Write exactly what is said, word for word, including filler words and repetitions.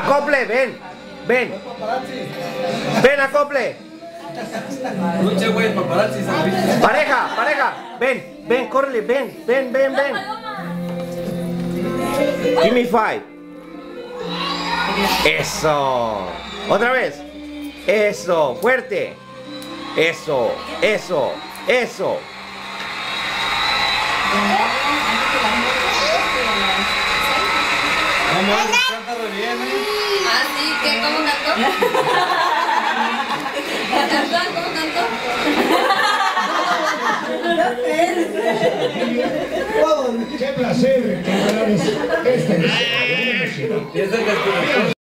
Acople, ven. Ven. Ven, acople. Pareja, pareja. Ven, ven, córrele, ven, ven, ven, ven. Give me five. Eso. Otra vez. Eso, fuerte. Eso, eso, eso. Vamos, cántalo bien, ¿eh? Ah, sí, ¿qué? ¿Cómo cantó? ¿Cantó? ¿Cómo cantó? Qué placer que este